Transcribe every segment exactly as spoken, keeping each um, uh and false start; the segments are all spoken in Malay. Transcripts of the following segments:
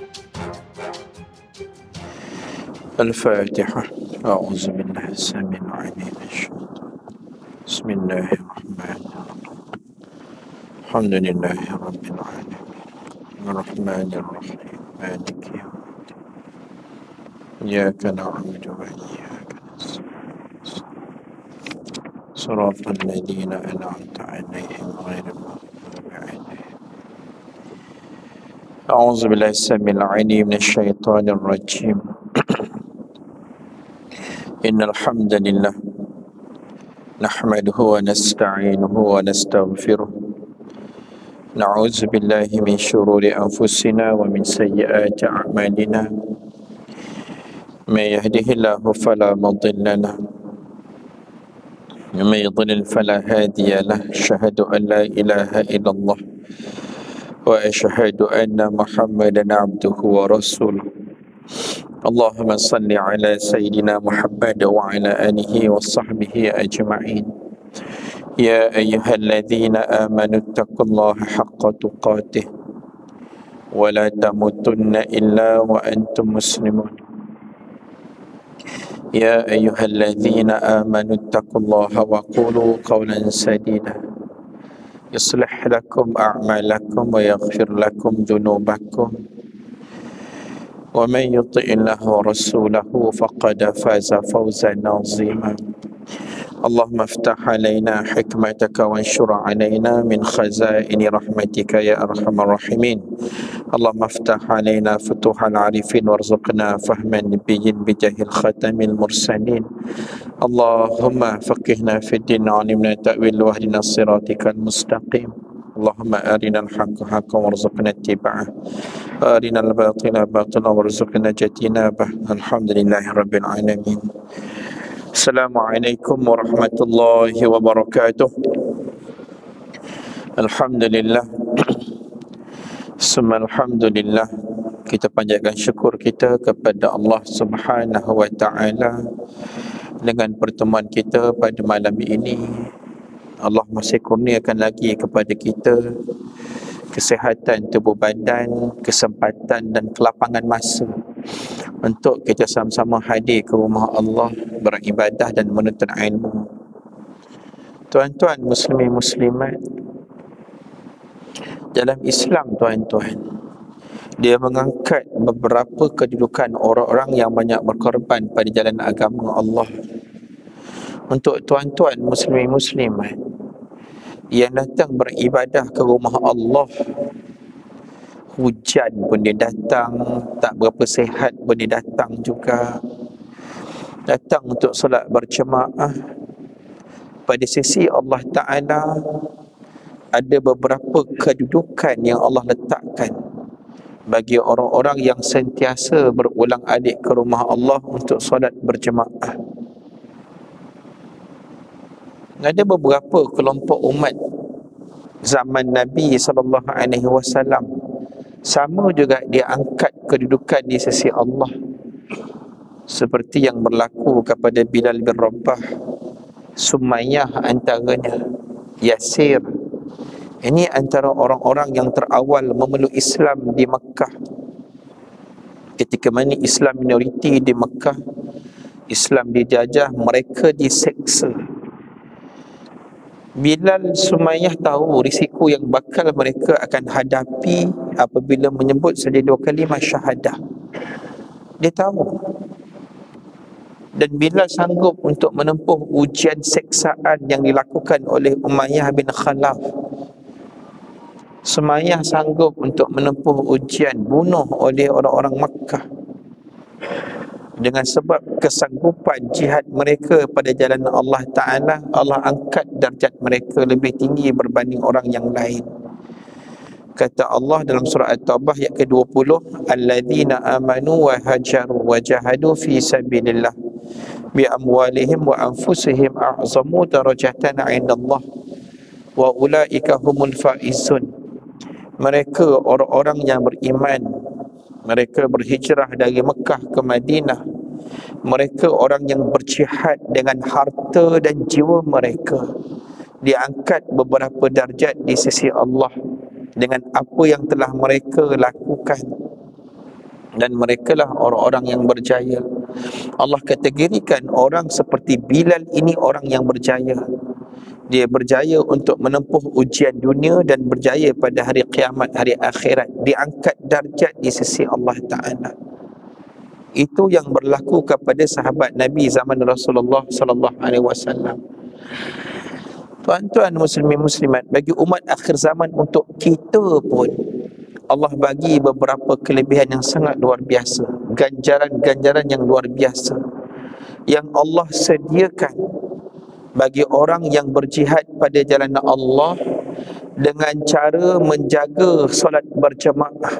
الفاتحة. أعوذ بالله السميع العليم من الشيطان. بسم الله الرحمن الرحيم. الحمد لله رب العالمين الرحمن الرحيم مالك يوم الدين إياك نعبد وإياك نستعين صراط الذين أنعمت عليهم غير المغضوب عليهم. أعوذ بالله السميع العليم من الشيطان الرجيم. إن الحمد لله نحمده ونستعينه ونستغفره نعوذ بالله من شرور أنفسنا ومن سيئات أعمالنا من يهده الله فلا مضل له ومن يضلل فلا هادي له أشهد أن لا إله إلا الله وأشهد أن محمدا عبده ورسوله. اللهم صل على سيدنا محمد وعلى آله وصحبه أجمعين. يا أيها الذين آمنوا اتقوا الله حق تقاته ولا تموتن إلا وأنتم مسلمون. يا أيها الذين آمنوا اتقوا الله وقولوا قولا سديدا يصلح لكم أعمالكم ويغفر لكم ذنوبكم ومن يطع الله ورسوله فقد فاز فوزا عظيما. اللهم افتح علينا حكمتك وانشر علينا من خزائن رحمتك يا أرحم الراحمين. اللهم افتح علينا فتوح العارفين وارزقنا فهم النبي بجاه الختم المرسلين. اللهم فقهنا في الدين وعلمنا تأويل واهدنا صراطك المستقيم. اللهم أرنا الحق حقا وارزقنا اتباعه وأرنا الباطل باطلا وارزقنا اجتنابه. الحمد لله رب العالمين. Assalamualaikum warahmatullahi wabarakatuh. Alhamdulillah. Summa alhamdulillah. Kita panjatkan syukur kita kepada Allah Subhanahu wa taala dengan pertemuan kita pada malam ini. Allah masih kurniakan lagi kepada kita kesihatan tubuh badan, kesempatan dan kelapangan masa untuk kita sama-sama hadir ke rumah Allah, beribadah dan menuntut ilmu. Tuan-tuan muslimin muslimat, dalam Islam tuan-tuan, dia mengangkat beberapa kedudukan orang-orang yang banyak berkorban pada jalan agama Allah. Untuk tuan-tuan muslimin muslimat yang datang beribadah ke rumah Allah, hujan pun dia datang, tak berapa sihat pun dia datang juga, datang untuk solat berjemaah. Pada sisi Allah Ta'ala ada beberapa kedudukan yang Allah letakkan bagi orang-orang yang sentiasa berulang alik ke rumah Allah untuk solat berjemaah. Ada beberapa kelompok umat zaman Nabi sallallahu alaihi wasallam sama juga dia angkat kedudukan di sisi Allah, seperti yang berlaku kepada Bilal bin Rabah, Sumayyah antaranya, Yasir. Ini antara orang-orang yang terawal memeluk Islam di Mekah. Ketika mana Islam minoriti di Mekah, Islam dijajah, mereka diseksa. Bilal, Sumayyah tahu risiko yang bakal mereka akan hadapi apabila menyebut saja dua kalimah syahadah. Dia tahu. Dan Bilal sanggup untuk menempuh ujian seksaan yang dilakukan oleh Umayyah bin Khalaf. Sumayyah sanggup untuk menempuh ujian bunuh oleh orang-orang Makkah. Dengan sebab kesanggupan jihad mereka pada jalan Allah Ta'ala, Allah angkat darjat mereka lebih tinggi berbanding orang yang lain. Kata Allah dalam surah At-Taubah ayat ke dua puluh, alladzina amanu wa hajaru wa jahadu fi sabilillah bi amwalihim wa anfusihim a'zamu darajatan 'indallah wa ulaika humul faizun. Mereka orang-orang yang beriman, mereka berhijrah dari Mekah ke Madinah, mereka orang yang berjihad dengan harta dan jiwa mereka, diangkat beberapa darjat di sisi Allah dengan apa yang telah mereka lakukan. dan merekalah orang-orang yang berjaya. Allah kategorikan orang seperti Bilal ini orang yang berjaya. Dia berjaya untuk menempuh ujian dunia dan berjaya pada hari kiamat, hari akhirat, diangkat darjat di sisi Allah Ta'ala. Itu yang berlaku kepada sahabat Nabi zaman Rasulullah sallallahu alaihi wasallam. Tuan-tuan muslimin muslimat, bagi umat akhir zaman, untuk kita pun Allah bagi beberapa kelebihan yang sangat luar biasa, ganjaran-ganjaran yang luar biasa yang Allah sediakan bagi orang yang berjihad pada jalan Allah dengan cara menjaga solat berjemaah.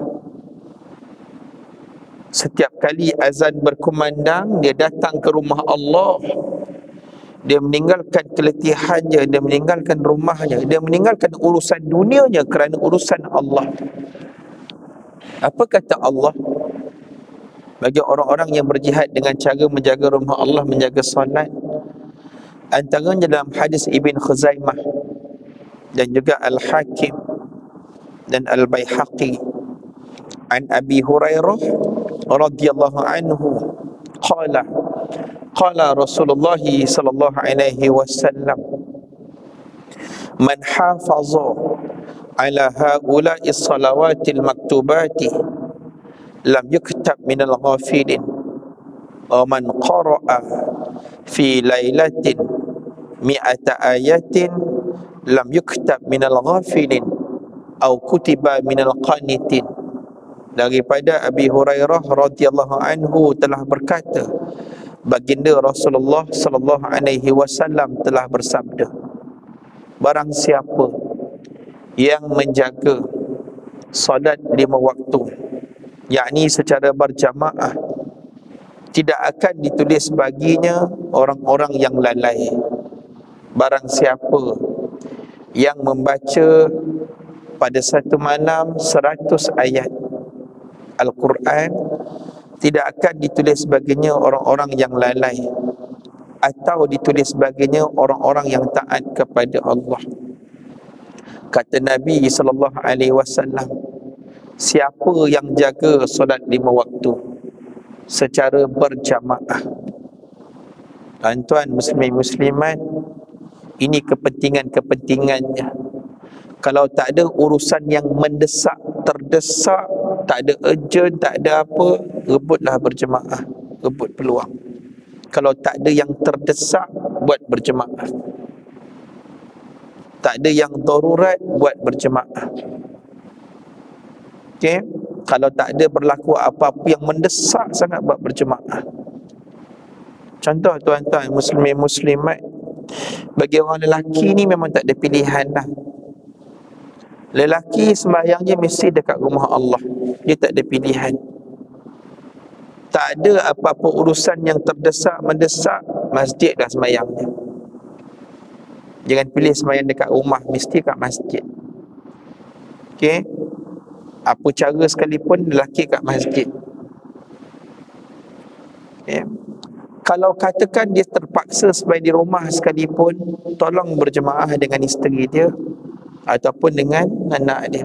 Setiap kali azan berkumandang, dia datang ke rumah Allah. Dia meninggalkan keletihannya, dia meninggalkan rumahnya, dia meninggalkan urusan dunianya kerana urusan Allah. Apa kata Allah bagi orang-orang yang berjihad dengan cara menjaga rumah Allah, menjaga solat? Antaranya dalam hadis Ibn Khuzaimah dan juga Al-Hakim dan Al-Baihaqi, an Abi Hurairah radhiyallahu anhu qala qala Rasulullah sallallahu alaihi wasallam, man hafaza ala haula'i salawatil maktubati lam yuktab minal ghafilin wa man qara'a fi lailatin mi'ata ayatin lam yuktab minal ghafilin au kutiba minal qanitin. Daripada Abi Hurairah radhiyallahu anhu telah berkata, baginda Rasulullah sallallahu alaihi wasallam telah bersabda, barang siapa yang menjaga solat lima waktu, yakni secara berjamaah, tidak akan ditulis baginya orang-orang yang lalai. Barang siapa yang membaca pada satu malam seratus ayat Al-Quran, tidak akan ditulis baginya orang-orang yang lalai, atau ditulis baginya orang-orang yang taat kepada Allah. Kata Nabi sallallahu alaihi wasallam, siapa yang jaga solat lima waktu secara berjamaah. Tuan-tuan muslimin muslimat, ini kepentingan-kepentingannya. Kalau tak ada urusan yang mendesak, terdesak, tak ada urgent, tak ada apa, rebutlah berjemaah, rebut peluang. Kalau tak ada yang terdesak, buat berjemaah. Tak ada yang darurat, buat berjemaah. Okey, kalau tak ada berlaku apa-apa yang mendesak sangat, buat berjemaah. Contoh tuan-tuan muslimin muslimat, bagi orang lelaki ni memang tak ada pilihan dah. Lelaki sembahyangnya mesti dekat rumah Allah, dia tak ada pilihan. Tak ada apa-apa urusan yang terdesak, mendesak, masjid dah sembahyangnya. Jangan pilih sembahyang dekat rumah, mesti kat masjid. Okey, apa cara sekalipun lelaki kat masjid. Okay. Kalau katakan dia terpaksa sembahyang di rumah sekalipun, tolong berjemaah dengan isteri dia ataupun dengan anak dia.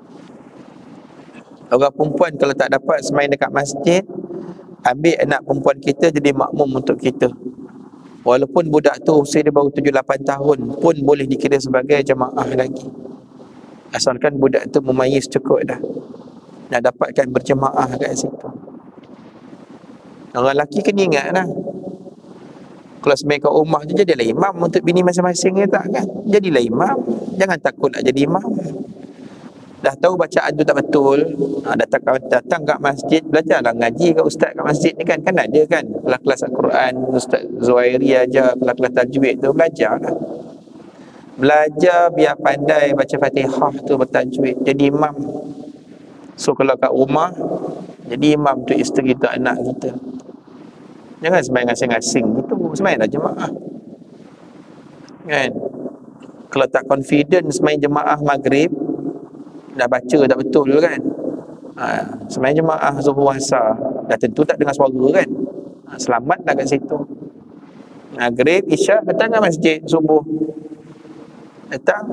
Orang perempuan kalau tak dapat sembahyang dekat masjid, ambil anak perempuan kita jadi makmum untuk kita. Walaupun budak tu usia dia baru tujuh lapan tahun pun boleh dikira sebagai jemaah lagi, asalkan budak tu memayis cukup dah, nak dapatkan berjemaah kat situ. Orang lelaki kena ingat lah, kalau sembahyang kat rumah je, jadilah imam untuk bini masing-masing ke tak kan? Jadilah imam, jangan takut nak jadi imam. Dah tahu bacaan tu tak betul, ha, datang, datang kat masjid, belajarlah ngaji kat ustaz kat masjid ni kan. Kan ada kan kelas-kelas Al-Quran, Ustaz Zuhairi ajar kelas-kelas tajwid tu, belajarlah. Belajar biar pandai baca Fatihah tu bertajwid, jadi imam. So kalau kat rumah, jadi imam tu isteri tu anak kita. Jangan sembahyang asing-asing gitu, sembahyanglah jemaah kan. Kalau tak confident sembahyang jemaah maghrib, dah baca tak betul kan, ha, sembahyang jemaah zuhur asar, dah tentu tak dengar suara kan, ha, selamatlah kat situ. Maghrib, isyak, datang ke masjid, subuh datang.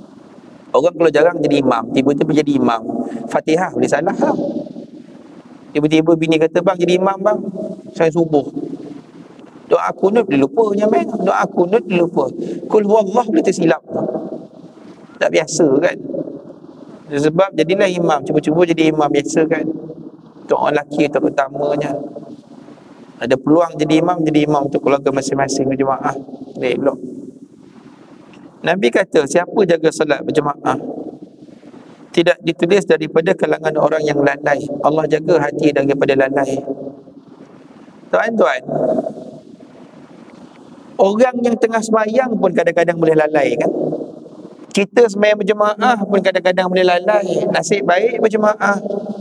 Orang kalau jarang jadi imam, tiba-tiba jadi imam, Fatihah boleh salah lah. Tiba-tiba bini kata, bang jadi imam bang, saya subuh. Doa kunut dia lupa je man. Doa kunut dia lupa. Kul huwallah boleh tersilap. Tak biasa kan. Sebab jadilah imam, cuba-cuba jadi imam biasa kan. Untuk orang lelaki terutamanya. Ada peluang jadi imam, jadi imam untuk keluarga masing-masing berjemaah. Dia elok. Nabi kata, siapa jaga solat berjemaah tidak ditulis daripada kalangan orang yang lalai. Allah jaga hati daripada lalai. Tuan-tuan, orang yang tengah semayang pun kadang-kadang boleh lalai kan. Kita semayang berjemaah pun kadang-kadang boleh lalai. Nasib baik berjemaah.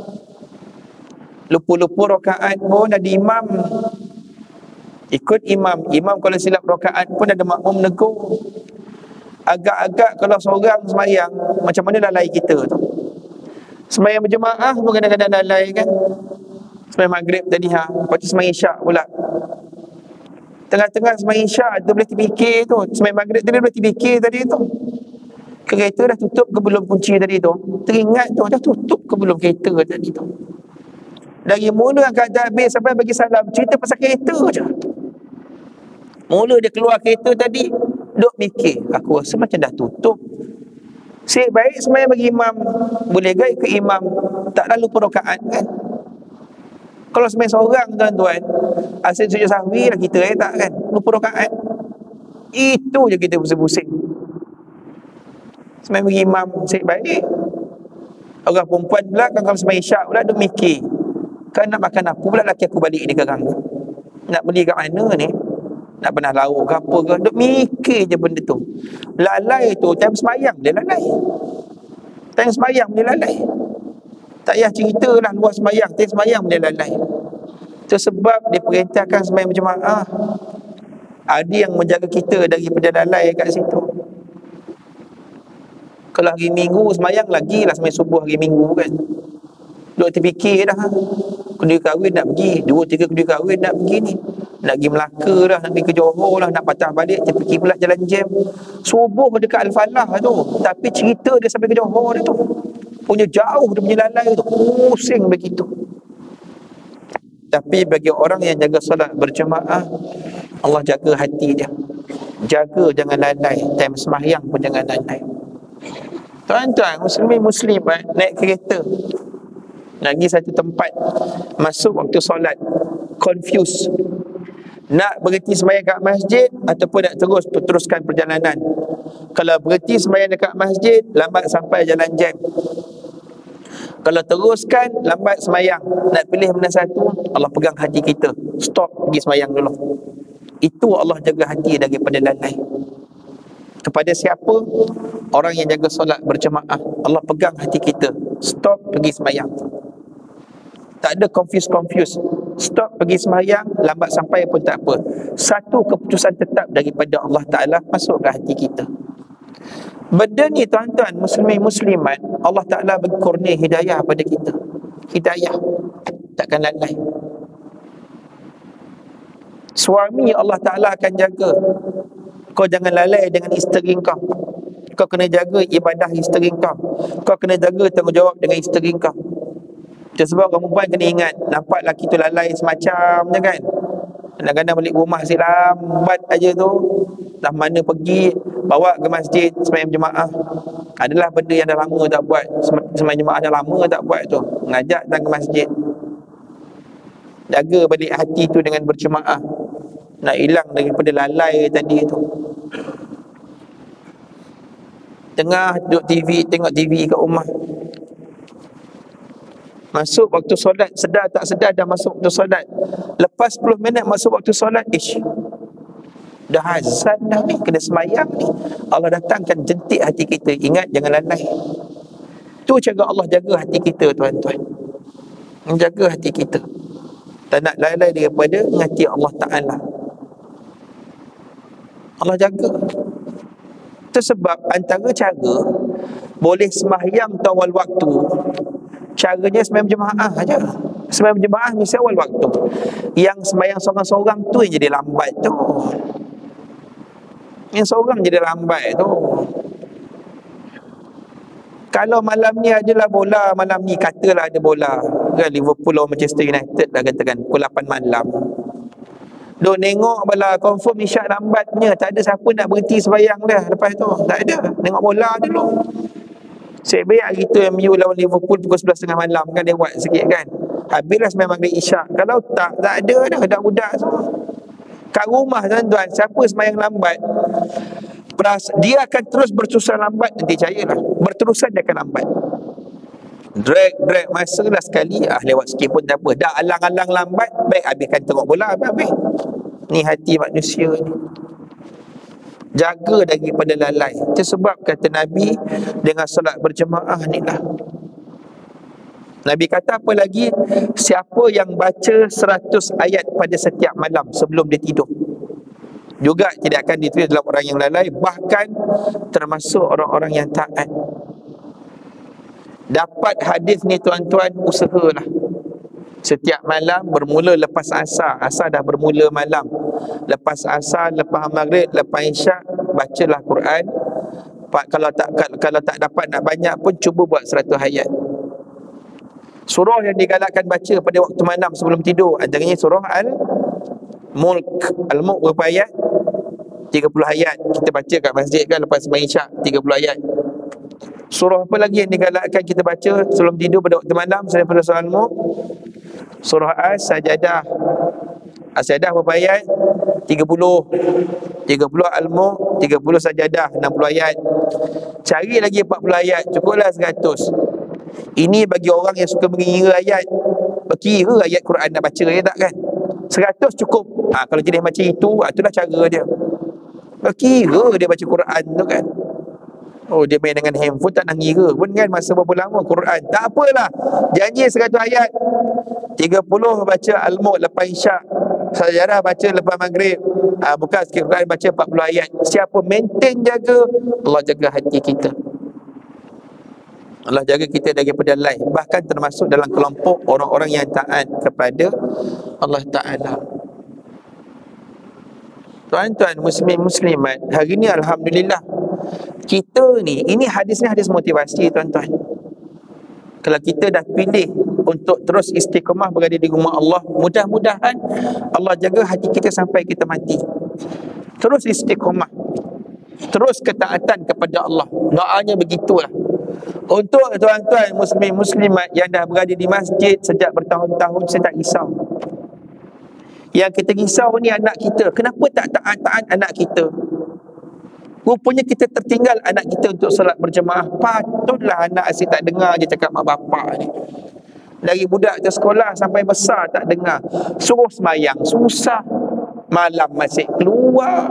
Lupa-lupa rakaat pun ada imam. Ikut imam. Imam kalau silap rakaat pun ada makmum negur. Agak-agak kalau seorang semayang, macam mana lalai kita tu. Semayang berjemaah pun kadang-kadang lalai kan. Semayang maghrib tadi ha, lepas tu semayang isyak pula. Tengah-tengah semayang isyak tu boleh terfikir tu. Semayang maghrib tadi boleh terfikir tadi tu. Kereta dah tutup ke belum kunci tadi tu. Teringat tu, dah tutup ke belum kereta tadi tu. Dari mula angkat habis sampai bagi salam, cerita pasal kereta je. Mula dia keluar kereta tadi, duk mikir, aku rasa macam dah tutup. Sik baik semayang bagi imam, boleh ke ikut imam, tak lalu perokaan kan. Kalau semayang seorang tuan-tuan, asyik sujud sahwi lah kita eh, tak kan, lupa rokaat. Itu je kita pusing-pusing. Semayang bagi imam, sik baik. Orang perempuan pula kalau semayang isyak pula dia mikir, kan nak makan apa pula laki aku balik ni sekarang, nak beli kat mana ni, nak pernah lauk ke apa ke, duk mikir je benda tu. Lalai tu time semayang dia lalai, time semayang dia lalai. Tak payah cerita lah luar semayang, time semayang dia lalai. Itu sebab dia perintahkan semayang berjemaah. Ada yang menjaga kita daripada lalai kat situ. Kalau hari Minggu semayang lagi lah semayang subuh hari Minggu kan. Duk terfikir dah, kedua kahwin nak pergi, dua tiga kedua kahwin nak pergi ni, nak pergi Melaka dah, nak pergi ke Johor lah, nak patah balik, terfikir pula jalan jam. Subuh dekat Al-Falah tu, tapi cerita dia sampai ke Johor dia tu, punya jauh dia punya lalai tu, pusing begitu. Tapi bagi orang yang jaga solat berjemaah, Allah jaga hati dia. Jaga jangan lalai, time sembahyang pun jangan lalai. Tuan-tuan, muslimin muslimat naik kereta, nak pergi satu tempat, masuk waktu solat, confuse, nak berhenti sembahyang kat masjid ataupun nak terus teruskan perjalanan. Kalau berhenti sembahyang dekat masjid, lambat sampai jalan jam. Kalau teruskan, lambat sembahyang. Nak pilih mana satu, Allah pegang hati kita, stop, pergi sembahyang dulu. Itu Allah jaga hati daripada lalai. Kepada siapa? Orang yang jaga solat berjemaah, Allah pegang hati kita, stop, pergi sembahyang. Tak ada confuse-confuse. Stop pergi sembahyang, lambat sampai pun tak apa. Satu keputusan tetap daripada Allah Ta'ala masuk ke hati kita. Benda ni tuan-tuan, muslimin muslimat, Allah Ta'ala berkurnia hidayah pada kita. Hidayah, takkan lalai. Suami Allah Ta'ala akan jaga. Kau jangan lalai dengan isteri kau. Kau kena jaga ibadah isteri kau. Kau kena jaga tanggungjawab dengan isteri kau. Itu sebab orang perempuan kena ingat, nampak lelaki tu lalai semacam je kan, kadang-kadang balik rumah asyik lambat aja tu, dah mana pergi, bawa ke masjid sembahyang jemaah. Adalah benda yang dah lama tak buat, sembahyang jemaah dah lama tak buat tu, ngajak datang ke masjid. Jaga balik hati tu dengan berjemaah, nak hilang daripada lalai tadi tu. Tengah duduk T V, tengok T V kat rumah, masuk waktu solat, sedar tak sedar dah masuk waktu solat. Lepas sepuluh minit masuk waktu solat, ish, dah azan dah ni, kena semayang ni. Allah datangkan jentik hati kita, ingat jangan lalai. Tu cara Allah jaga hati kita tuan-tuan. Menjaga hati kita, tak nak lalai daripada ngati Allah Ta'ala. Allah jaga. Itu sebab antara cara boleh sembahyang awal waktu, caranya sembahyang berjemaah aja. Sembahyang berjemaah mesti awal waktu. Yang sembahyang seorang-seorang tu yang jadi lambat tu. Yang seorang jadi lambat tu. Kalau malam ni adalah bola, malam ni katalah ada bola, kan, Liverpool lawan Manchester United dah katakan pukul lapan malam. Duk tengok bala confirm isyak lambat punya, tak ada siapa nak berhenti sembahyang dah lepas tu. Tak ada, tengok bola dulu. Saya bayar hari tu M U lawan Liverpool pukul sebelas tiga puluh malam kan, dia buat sikit kan. Habislah sembahyang maghrib isyak. Kalau tak, tak ada dah budak-budak semua. Kat rumah tuan-tuan, siapa sembahyang lambat, dia akan terus berterusan lambat, nanti cairlah. Berterusan dia akan lambat. Drag, drag masa lah sekali, ah lewat sikit pun tak apa. Dah alang-alang lambat, baik habiskan tengok bola, habis-habis. Ni hati manusia ni. Jaga daripada lalai. Itu sebab kata Nabi, dengan solat berjemaah ni lah. Nabi kata apa lagi? Siapa yang baca seratus ayat pada setiap malam sebelum dia tidur, juga tidak akan ditulis dalam orang yang lalai, bahkan termasuk orang-orang yang taat. Dapat hadis ni tuan-tuan, usahalah. Setiap malam bermula lepas asar. Asar dah bermula malam. Lepas asar, lepas maghrib, lepas isyak, bacalah Quran. Kalau tak kalau tak dapat nak banyak pun, cuba buat seratus ayat. Surah yang digalakkan baca pada waktu malam sebelum tidur antaranya surah Al-Mulk. Al-Mulk berapa ayat? tiga puluh ayat. Kita baca kat masjid kan lepas sembahyang isyak, tiga puluh ayat. Surah apa lagi yang digalakkan kita baca sebelum tidur pada waktu malam selain pada surah Al-Mulk? Surah As-Sajadah. As-Sajadah berapa ayat? tiga puluh. tiga puluh Al-Mulk, tiga puluh Sajadah, enam puluh ayat. Cari lagi empat puluh ayat, cukuplah seratus. Ini bagi orang yang suka mengira ayat. Berkira ayat Quran nak baca ya tak kan? Seratus cukup. Ha, kalau jenis macam itu, itulah cara dia. Berkira dia baca Quran tu kan. Oh, dia main dengan handphone tak nak ngira pun kan masa berapa lama Quran. Tak apalah, janji seratus ayat. Tiga puluh baca Al-Mulk lepas isyak, Sajadah baca lepas maghrib. ha, Buka sikit Quran baca empat puluh ayat. Siapa maintain jaga, Allah jaga hati kita. Allah jaga kita daripada lalai. Bahkan termasuk dalam kelompok orang-orang yang taat kepada Allah Ta'ala. Tuan-tuan muslimin muslimat, hari ni alhamdulillah kita ni, ini hadis ni hadis motivasi tuan-tuan. Kalau kita dah pilih untuk terus istiqamah berada di rumah Allah, mudah-mudahan Allah jaga hati kita sampai kita mati. Terus istiqamah, terus ketaatan kepada Allah. Doanya begitulah. Untuk tuan-tuan muslimin muslimat yang dah berada di masjid sejak bertahun-tahun, saya tak risau. Yang kita risau ni anak kita. Kenapa tak taat-taat anak kita? Rupanya kita tertinggal anak kita untuk solat berjemaah. Patutlah anak asyik tak dengar je cakap mak bapak ni. Dari budak ke sekolah sampai besar tak dengar. Suruh semayang susah, malam masih keluar.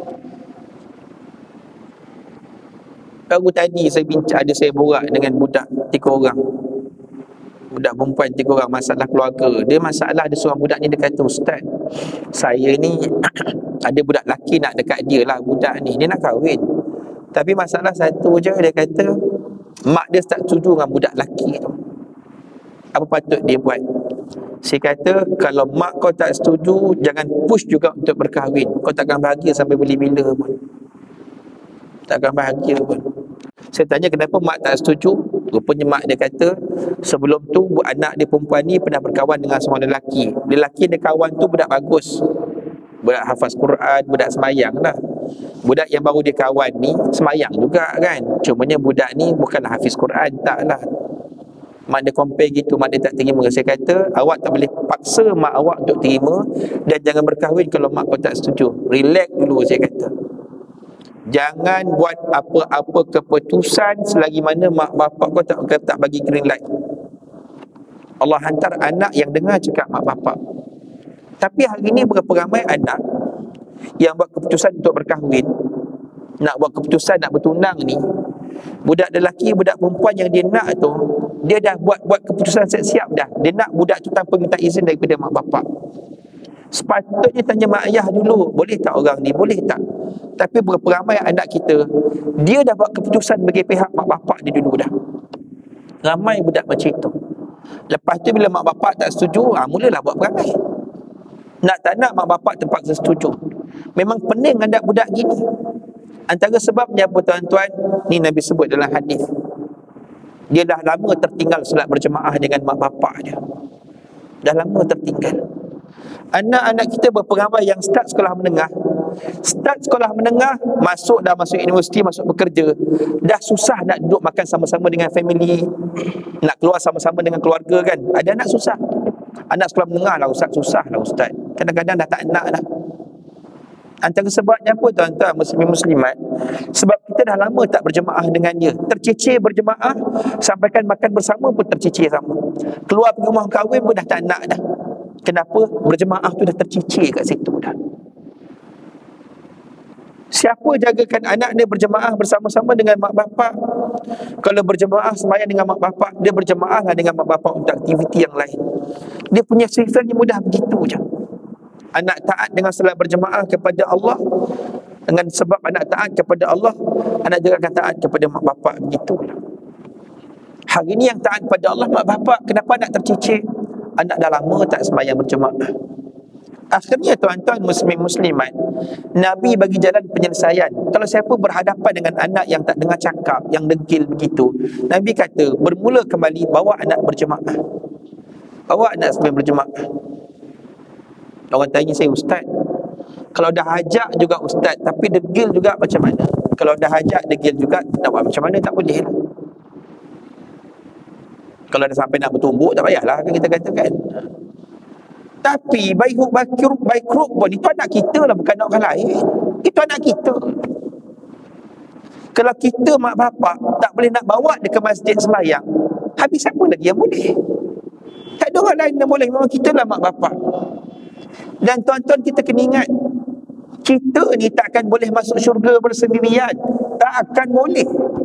Baru tadi saya bincang, ada saya borak dengan budak tiga orang. Budak perempuan tiga orang, masalah keluarga. Dia masalah, ada seorang budak ni dia kata, Ustaz, saya ni ada budak lelaki nak dekat dia lah, budak ni, dia nak kahwin. Tapi masalah satu je, dia kata mak dia tak setuju dengan budak lelaki tu. Apa patut dia buat? Saya kata, kalau mak kau tak setuju, jangan push juga untuk berkahwin. Kau takkan bahagia sampai bila-bila pun. Takkan bahagia pun. Saya tanya kenapa mak tak setuju. Rupanya mak dia kata, sebelum tu anak dia perempuan ni pernah berkawan dengan seorang lelaki. Lelaki dia kawan tu budak bagus, budak hafaz Quran, budak semayang lah. Budak yang baru dia kawan ni semayang juga kan. Cumanya budak ni bukanlah hafiz Quran, taklah. Mak dia compare gitu, mak dia tak terima. Saya kata, awak tak boleh paksa mak awak untuk terima, dan jangan berkahwin kalau mak kau tak setuju. Relax dulu, saya kata. Jangan buat apa-apa keputusan selagi mana mak bapak kau tak, tak bagi green light. Allah hantar anak yang dengar cakap mak bapak. Tapi hari ini berapa ramai anak yang buat keputusan untuk berkahwin, nak buat keputusan nak bertunang ni. Budak lelaki, budak perempuan yang dia nak tu, dia dah buat buat keputusan siap-siap dah. Dia nak budak tu tanpa minta izin daripada mak bapak. Sepatutnya tanya mak ayah dulu, boleh tak orang ni, boleh tak? Tapi berapa ramai anak kita, dia dah buat keputusan bagi pihak mak bapak dia dulu dah. Ramai budak macam itu. Lepas tu bila mak bapak tak setuju, ha, mulalah buat perangai. Nak tak nak mak bapak terpaksa setuju. Memang pening ada budak gini. Antara sebabnya apa tuan-tuan? Ni Nabi sebut dalam hadis. Dia dah lama tertinggal solat berjemaah dengan mak bapak dia. Dah lama tertinggal. Anak-anak kita berapa ramai yang start sekolah menengah, start sekolah menengah, masuk dah masuk universiti, masuk bekerja, dah susah nak duduk makan sama-sama dengan family, nak keluar sama-sama dengan keluarga kan. Ada anak susah. Anak sekolah menengah lah ustaz, susah lah ustaz. Kadang-kadang dah tak nak dah. Antara sebabnya apa tuan-tuan muslimin muslimat? Sebab kita dah lama tak berjemaah dengan dia. Tercicir berjemaah, sampaikan makan bersama pun tercicir sama. Keluar pergi rumah kahwin pun dah tak nak dah. Kenapa? Berjemaah tu dah tercicir kat situ dah. Siapa jagakan anak dia berjemaah bersama-sama dengan mak bapak? Kalau berjemaah sembahyang dengan mak bapak, dia berjemaah lah dengan mak bapak untuk aktiviti yang lain. Dia punya sifat yang mudah begitu je. Anak taat dengan salat berjemaah kepada Allah, dengan sebab anak taat kepada Allah, anak juga akan taat kepada mak bapak. Begitulah. Hari ini yang taat pada Allah mak bapak, kenapa anak tercicir? Anak dah lama tak sembahyang berjemaah. Akhirnya tuan-tuan muslim muslimat, Nabi bagi jalan penyelesaian. Kalau siapa berhadapan dengan anak yang tak dengar cakap, yang degil begitu, Nabi kata bermula kembali bawa anak berjemaah. Bawa anak sembahyang berjemaah. Orang tanya saya, ustaz, kalau dah ajak juga ustaz tapi degil juga macam mana? Kalau dah ajak degil juga nak buat macam mana? Tak boleh lah. Kalau dah sampai nak bertumbuk tak payahlah kan kita katakan. Tapi baik huk baik kruk baik kruk pun itu anak kita lah, bukan anak orang lain. Itu anak kita. Kalau kita mak bapak tak boleh nak bawa dia ke masjid sembahyang, habis siapa lagi yang boleh? Tak ada orang lain yang boleh, memang kita lah mak bapak. Dan tuan-tuan kita kena ingat, kita ni takkan boleh masuk syurga bersendirian. Tak akan boleh.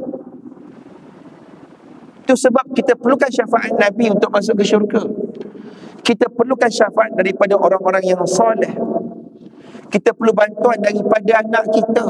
Itu sebab kita perlukan syafaat Nabi untuk masuk ke syurga. Kita perlukan syafaat daripada orang-orang yang soleh. Kita perlu bantuan daripada anak kita.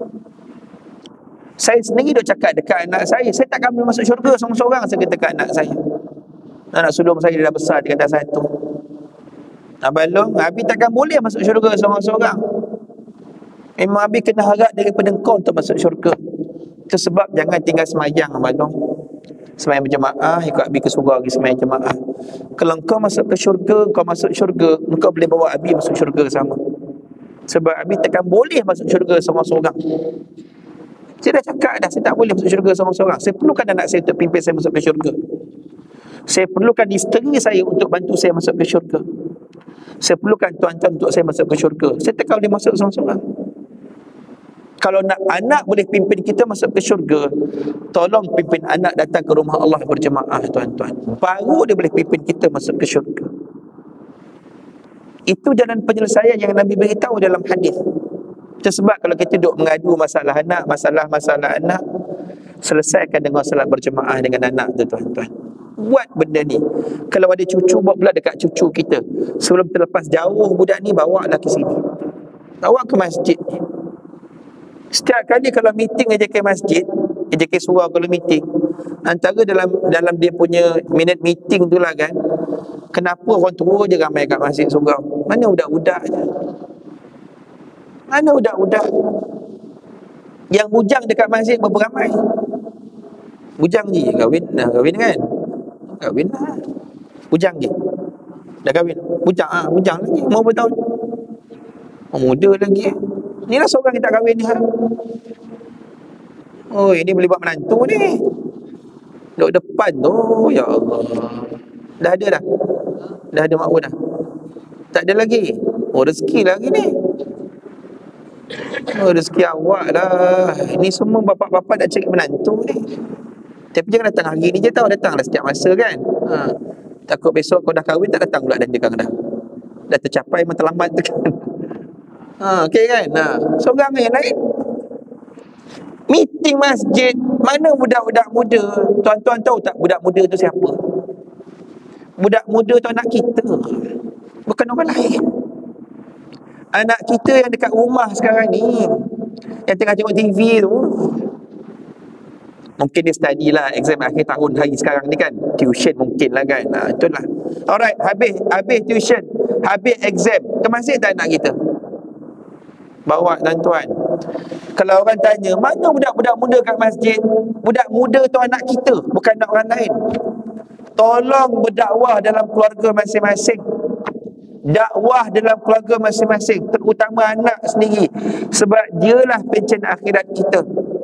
Saya sendiri dah cakap dekat anak saya, saya takkan boleh masuk syurga seorang-seorang, saya kata dekat anak saya. Anak sulung saya dah besar, dia kata satu. Abalong, Abi takkan boleh masuk syurga seorang-seorang. Memang Abi kena harap daripada engkau untuk masuk syurga. Itu sebab jangan tinggal semayang, Abalong. Semayang berjemaah, ikut Abi ke surga lagi semayang jemaah. Kalau engkau masuk ke syurga, engkau masuk syurga, engkau boleh bawa Abi masuk syurga sama. Sebab Abi takkan boleh masuk syurga seorang-seorang. Saya dah cakap dah, saya tak boleh masuk syurga seorang-seorang. Saya perlukan anak saya untuk pimpin saya masuk ke syurga. Saya perlukan isteri saya untuk bantu saya masuk ke syurga. Saya perlukan tuan-tuan untuk saya masuk ke syurga. Saya takkan boleh masuk seorang-seorang. Kalau nak anak boleh pimpin kita masuk ke syurga, tolong pimpin anak datang ke rumah Allah berjemaah, tuan-tuan. Baru dia boleh pimpin kita masuk ke syurga. Itu jalan penyelesaian yang Nabi beritahu dalam hadis. Itu sebab kalau kita duduk mengadu masalah anak, masalah-masalah anak, selesaikan dengan salat berjemaah dengan anak tu, tuan-tuan. Buat benda ni. Kalau ada cucu, buat pula dekat cucu kita. Sebelum terlepas jauh budak ni, bawa lah ke sini. Bawa ke masjid ni. Setiap kali kalau meeting A J K masjid, A J K surau kalau meeting, antara dalam dalam dia punya minute meeting tu lah kan, kenapa orang tua je ramai kat masjid surau? Mana budak-budak je? Mana budak-budak? Yang bujang dekat masjid berapa ramai? Bujang je kahwin, dah kahwin kan? Kahwin lah. Bujang je. Dah kahwin. Bujang ah, bujang lagi. Mau berapa tahun? Oh, muda lagi. Inilah seorang yang tak kahwin ni. Ha? Oh, ini boleh buat menantu ni. Duduk depan tu, ya Allah. Dah ada dah? Dah ada makmum dah? Tak ada lagi? Oh, rezeki lagi ni. Oh, rezeki awak lah. Ini semua bapak-bapak nak cari menantu ni. Tapi jangan datang hari ni je tau. Datanglah setiap masa kan. Ha. Takut besok kau dah kahwin tak datang pula dan dia kan dah. Dah tercapai memang terlambat tu kan. Ha, okey kan? Ha, seorang yang lain. Meeting masjid, mana budak-budak muda? Tuan-tuan tahu tak budak muda tu siapa? Budak muda tu anak kita. Bukan orang lain. Anak kita yang dekat rumah sekarang ni, yang tengah tengok T V tu. Mungkin dia study lah exam akhir tahun hari sekarang ni kan. Tuition mungkin lah kan. Ha, itulah. Alright, habis habis tuition, habis exam. Ke masjid tak anak kita? Bawa tuan-tuan. Kalau orang tanya, mana budak-budak muda kat masjid? Budak muda tu anak kita, bukan anak orang lain. Tolong berdakwah dalam keluarga masing-masing. Dakwah dalam keluarga masing-masing, terutama anak sendiri, sebab dialah pencen akhirat kita.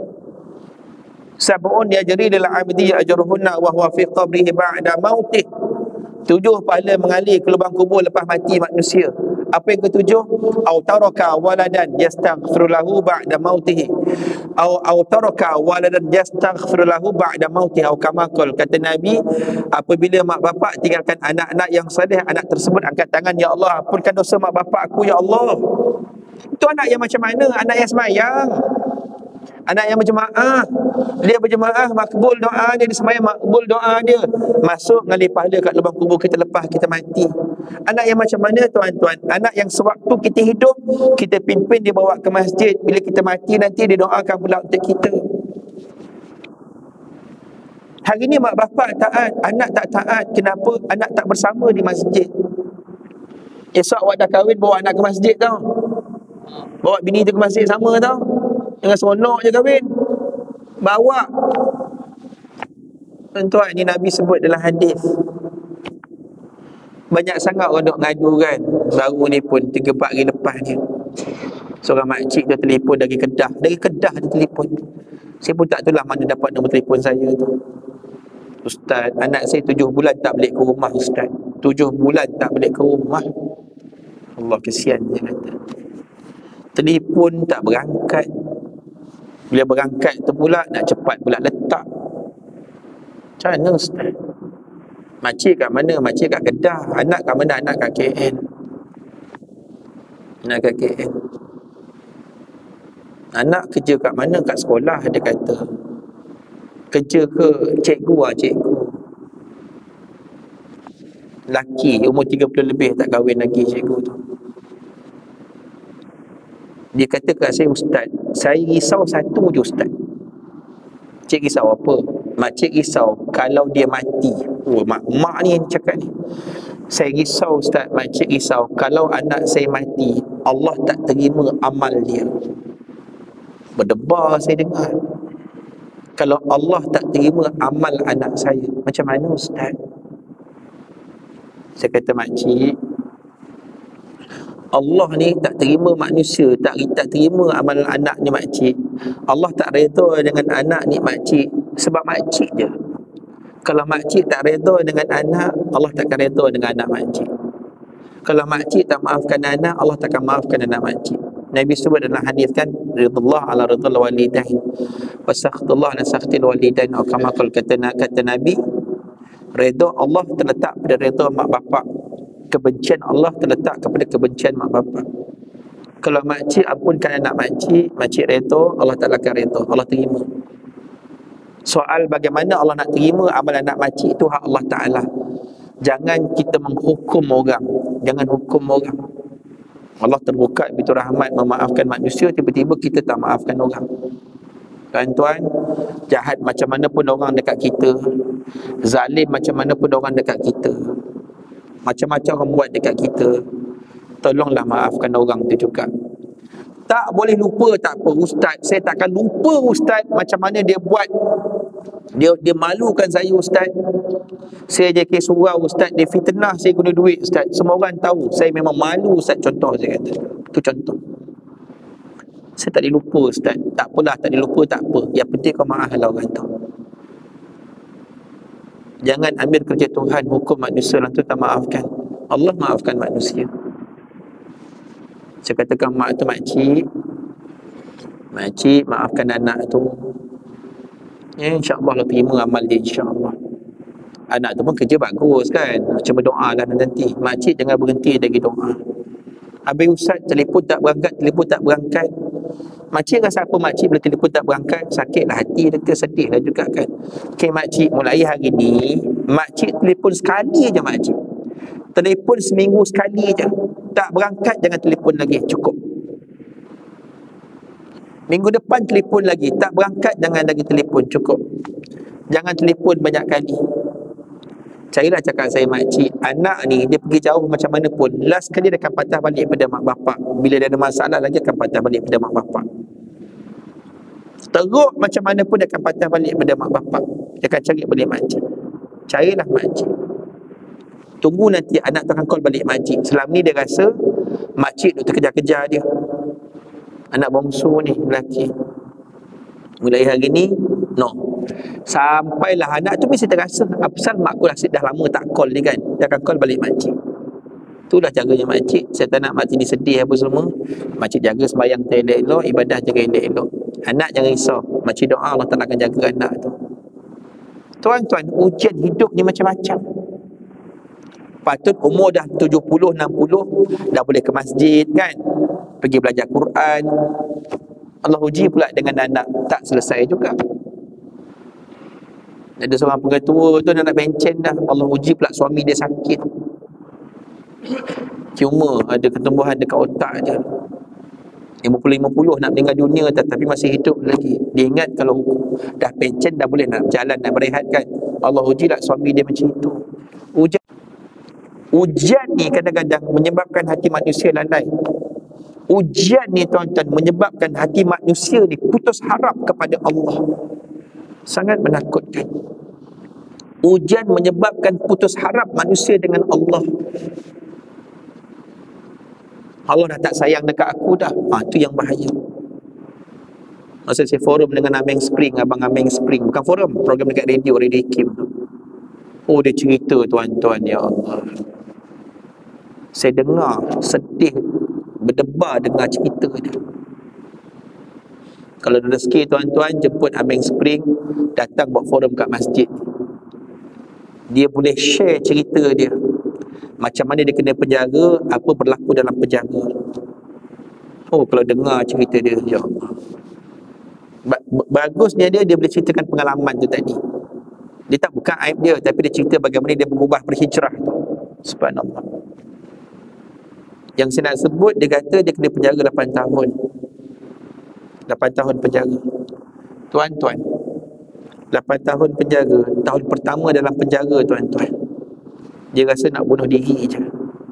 Sab'un yajri lil 'abdi ajruhunna wa huwa fi qabrihi ba'da mautih. Tujuh pahala mengalir ke lubang kubur lepas mati manusia. Apa yang ketujuh? Au taraka waladan yastaghfiru lahu ba'da mautih. Au au taraka waladan yastaghfiru lahu ba'da mautih. Au kama qala, kata Nabi, apabila mak bapak tinggalkan anak-anak yang soleh, anak tersebut angkat tangan, ya Allah, ampunkan dosa mak bapak aku, ya Allah. Itu anak yang macam mana? Anak yang semayang, anak yang berjemaah. Dia berjemaah, makbul doa dia, dia semayang, makbul doa dia, masuk mengalir pahala kat lubang kubur kita lepas kita mati. Anak yang macam mana tuan-tuan? Anak yang sewaktu kita hidup, kita pimpin dia bawa ke masjid. Bila kita mati nanti dia doakan pula untuk kita. Hari ni mak bapak taat, anak tak taat. Kenapa? Anak tak bersama di masjid. Esok awak dah kahwin, bawa anak ke masjid tau. Bawa bini tu ke masjid sama tau. Jangan seronok je kahwin, bawa. Tuan-tuan, ni Nabi sebut dalam hadis. Banyak sangat orang duk ngadu kan. Baru ni pun tiga empat hari lepas ni, seorang makcik dia telefon dari Kedah. Dari Kedah dia telefon. Saya pun tak tahulah mana dapat nombor telefon saya tu. Ustaz, anak saya tujuh bulan tak balik ke rumah, Ustaz. Tujuh bulan tak balik ke rumah. Allah, kesian dia kata. Telefon tak berangkat. Bila berangkat tu pula nak cepat pula letak. Macam mana, Ustaz? Makcik kat mana? Makcik kat Kedah. Anak kat mana? Anak kat K L. Anak kat K L. Anak kerja kat mana? Kat sekolah, dia kata. Kerja ke? Cikgu lah, cikgu. Laki, umur tiga puluh lebih, tak kahwin lagi cikgu tu. Dia kata kat saya, Ustaz, saya risau satu je, Ustaz. Cik risau apa? Makcik risau kalau dia mati. Oh, mak, mak ni yang cakap ni. Saya risau, Ustaz, makcik risau kalau anak saya mati, Allah tak terima amal dia. Berdebar saya dengar. Kalau Allah tak terima amal anak saya, macam mana, Ustaz? Saya kata, makcik, Allah ni tak terima manusia, tak tak terima amalan anak ni, makcik. Allah tak redha dengan anak ni, makcik, sebab makcik je. Kalau makcik tak redha dengan anak, Allah takkan redha dengan anak makcik. Kalau makcik tak maafkan anak, Allah takkan maafkan anak makcik. Nabi sebut dalam hadis kan, ridallah ala ridal walidain wa sakhtullah ala sakhtil walidain. Atau kama kata kata Nabi, redha Allah terletak pada redha mak bapak, kebencian Allah terletak kepada kebencian mak bapak. Kalau makcik ampunkan anak makcik, makcik redha, Allah Ta'ala akan redha, Allah terima. Soal bagaimana Allah nak terima amalan anak makcik itu hak Allah Ta'ala. Jangan kita menghukum orang, jangan hukum orang. Allah terbuka begitu rahmat memaafkan manusia, tiba-tiba kita tak maafkan orang. Tuan-tuan, jahat macam mana pun orang dekat kita, zalim macam mana pun orang dekat kita, macam-macam orang buat dekat kita, tolonglah maafkan orang tu juga. Tak boleh lupa, tak apa, Ustaz, saya takkan lupa, Ustaz, macam mana dia buat. Dia dia malukan saya, Ustaz. Saya J K surau, Ustaz, dia fitnah saya guna duit, Ustaz. Semua orang tahu, saya memang malu, Ustaz. Contoh saya kata. Itu contoh. Saya tak dilupa, Ustaz. Tak apalah, tak dilupa, tak apa. Yang penting kau maaflah orang tu. Jangan ambil kerja Tuhan, hukum manusia lalu tak maafkan. Allah maafkan manusia. Saya katakan mak tu, makcik, makcik maafkan anak tu. Ya, InsyaAllah Allah terima amal dia, insyaAllah. Anak tu pun kerja bagus kan, cuma doa lah nanti. Makcik jangan berhenti dari doa. Habis Ustaz, telefon tak berangkat, telefon tak berangkat. Makcik rasa apa makcik bila telefon tak berangkat? Sakitlah hati dia, sedih lah juga kan. Okay makcik, mulai hari ni makcik telefon sekali je makcik. Telefon seminggu sekali je. Tak berangkat, jangan telefon lagi, cukup. Minggu depan telefon lagi, tak berangkat, jangan lagi telefon, cukup. Jangan telefon banyak kali. Carilah cakap saya, makcik, anak ni dia pergi jauh macam mana pun, last kali dia akan patah balik pada mak bapak. Bila dia ada masalah lagi akan patah balik pada mak bapak. Teruk macam mana pun dia akan patah balik pada mak bapak. Dia akan cari balik makcik. Carilah makcik. Tunggu nanti anak tu akan call balik makcik. Selama ni dia rasa makcik tu terkejar-kejar dia. Anak bongsu ni, lelaki. Mulai hari ni, no. Sampailah anak tu mesti terasa, apasal mak aku dah, dah lama tak call ni kan. Dia akan call balik makcik. Itulah caranya makcik. Saya tak nak makcik ni sedih apa semua. Makcik jaga sembahyang elok-elok, ibadah jaga elok-elok. Anak jangan risau. Makcik doa Allah Ta'ala akan jaga anak tu. Tuan-tuan, ujian hidup ni macam-macam. Patut umur dah tujuh puluh, enam puluh dah boleh ke masjid kan, pergi belajar Quran. Allah uji pula dengan anak tak selesai juga. Ada seorang pengetua tu nak bencen dah, Allah uji pula suami dia sakit, tumor ada ketumbuhan dekat otak dia. lima puluh lima puluh nak meninggal dunia tetapi masih hidup lagi. Dia ingat kalau dah pencen dah boleh nak berjalan, nak berehat kan. Allah uji lah suami dia macam itu. Ujian Ujian ni kadang-kadang menyebabkan hati manusia lalai. Ujian ni tuan-tuan menyebabkan hati manusia ni putus harap kepada Allah. Sangat menakutkan. Ujian menyebabkan putus harap manusia dengan Allah. Allah dah tak sayang dekat aku dah. Ha, tu yang bahaya. Masa saya forum dengan Ameng Spring, Abang Ameng Spring, bukan forum, program dekat radio, Radio Kim tu. Oh, dia cerita tuan-tuan, ya Allah. Saya dengar, sedih, berdebar dengar cerita dia. Kalau ada rezeki tuan-tuan, jemput Ameng Spring, datang buat forum kat masjid. Dia boleh share cerita dia. Macam mana dia kena penjara, apa berlaku dalam penjara. Oh, kalau dengar cerita dia, ya Allah. Ba- Bagusnya dia, dia boleh ceritakan pengalaman tu tadi. Dia tak bukan aib dia, tapi dia cerita bagaimana dia berubah berhijrah tu. Subhanallah. Yang saya nak sebut, dia kata dia kena penjara lapan tahun. lapan tahun penjara. Tuan-tuan, lapan tahun penjara. Tahun pertama dalam penjara tuan-tuan, dia rasa nak bunuh diri je.